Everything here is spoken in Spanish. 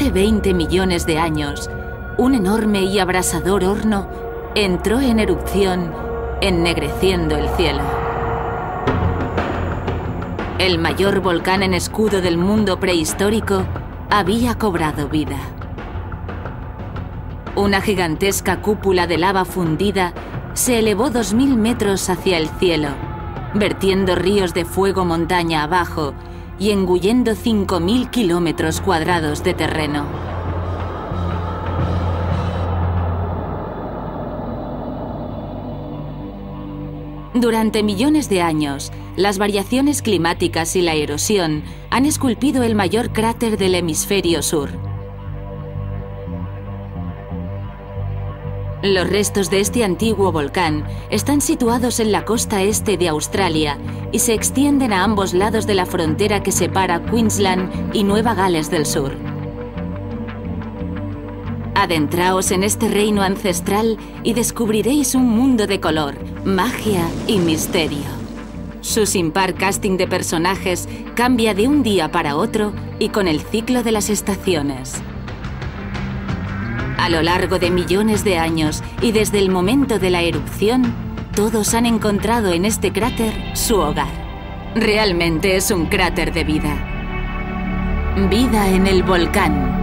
Hace 20 millones de años, un enorme y abrasador horno entró en erupción, ennegreciendo el cielo. El mayor volcán en escudo del mundo prehistórico había cobrado vida. Una gigantesca cúpula de lava fundida se elevó 2000 metros hacia el cielo, vertiendo ríos de fuego montaña abajo y engullendo 5000 kilómetros cuadrados de terreno. Durante millones de años, las variaciones climáticas y la erosión han esculpido el mayor cráter del hemisferio sur. Los restos de este antiguo volcán están situados en la costa este de Australia y se extienden a ambos lados de la frontera que separa Queensland y Nueva Gales del Sur. Adentraos en este reino ancestral y descubriréis un mundo de color, magia y misterio. Su sin par casting de personajes cambia de un día para otro y con el ciclo de las estaciones. A lo largo de millones de años y desde el momento de la erupción, todos han encontrado en este cráter su hogar. Realmente es un cráter de vida. Vida en el volcán.